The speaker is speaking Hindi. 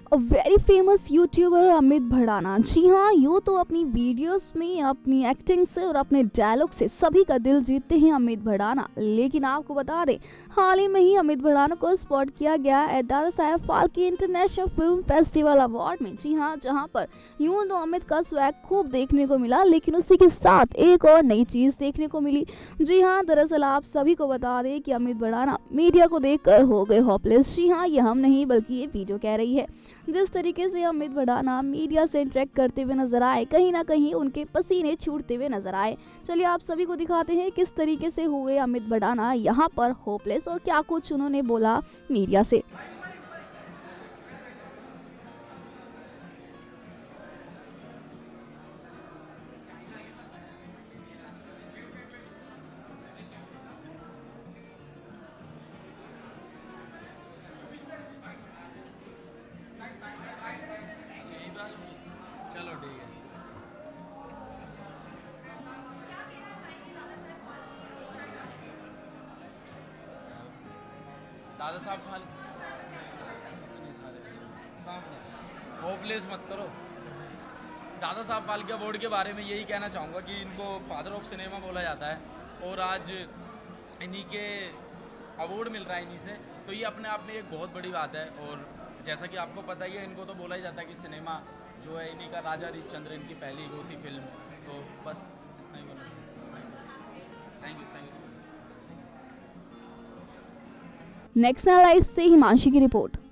अ very famous youtuber Amit Bhadana. जी हाँ, यूँ तो अपनी वीडियोस में अपनी एक्टिंग से और अपने डायलॉग से सभी का दिल जीतते हैं अमित भड़ाना। लेकिन आपको बता दें, हाल ही में ही अमित भड़ाना को स्पॉट किया गया है Dadasaheb Phalke international film festival award में। जी हाँ, जहाँ पर यूँ तो अमित का स्वैग खूब देखने को मिला, लेकिन उसी के साथ एक और नई चीज़ देखने को मिली। जी हाँ, दरअसल आप सभी को बता दें कि अमित भड़ाना मीडिया को देखकर हो गए होपलेस। जी हाँ, ये हम नहीं बल्कि ये वीडियो कह रही है। जिस तरीके से अमित भड़ाना मीडिया से इंटरेक्ट करते हुए नजर आए, कहीं ना कहीं उनके पसीने छूटते हुए नजर आए। चलिए आप सभी को दिखाते हैं किस तरीके से हुए अमित भड़ाना यहाँ पर होपलेस और क्या कुछ उन्होंने बोला मीडिया से। चलो ठीक है। दादा साहब फाल इतने सारे अच्छा सामने होपलेस मत करो। दादा साहब फाल्के अवार्ड के बारे में यही कहना चाहूँगा कि इनको फादर ऑफ सिनेमा बोला जाता है और आज इन्हीं के अवार्ड मिल रहा है इन्हीं से, तो ये अपने आप में एक बहुत बड़ी बात है। और जैसा कि आपको पता ही है, इनको तो बोला ही जाता है कि सिनेमा जो है इन्हीं का, राजा हरिश्चंद्र इनकी पहली वो थी फिल्म। तो बस इतना ही बोलूँगा। Thank you so much. Next live से हिमांशी की रिपोर्ट।